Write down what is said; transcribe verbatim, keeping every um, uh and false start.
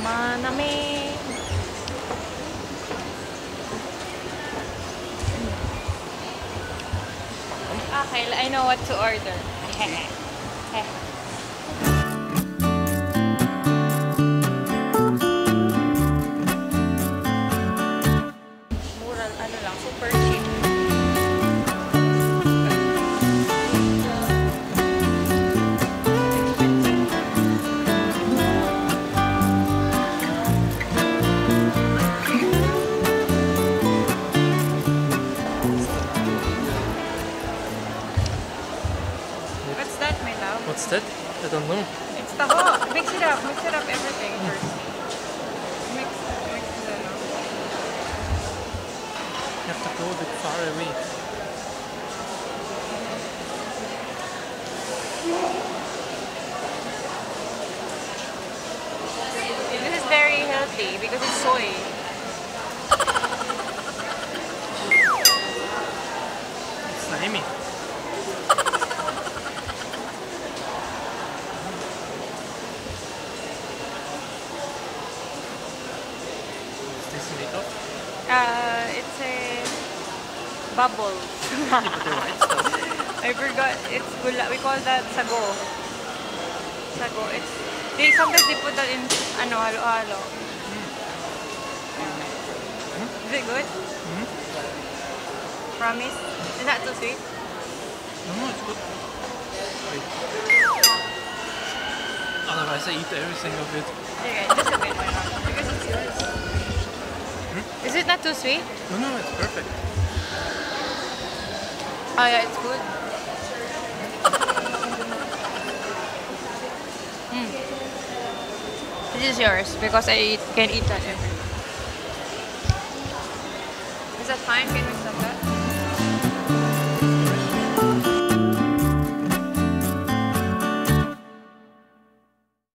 Manami. Okay, I know what to order. Mura, ano lang, super cheap. What's that, my love? What's that? I don't know. It's taho. Mix it up. Mix it up everything first. Mix, mix it up. You have to go a bit far away. This is very healthy because it's soy. It's slimy. What's this made of? Uh, it's a bubble. Yeah, but the white stuff. I forgot. It's gula. We call that sago. Sago. It's they sometimes they put that in ano halo-halo. Is it good? Mm-hmm. Promise? Is that too sweet? No, no, it's good. Wait. Otherwise I eat everything of it. Okay, just a bit. Because it's yours. Hmm? Is it not too sweet? No, no, it's perfect. Oh yeah, it's good. Mm. This is yours because I eat, can eat that every day. Is that fine? Can we stop that?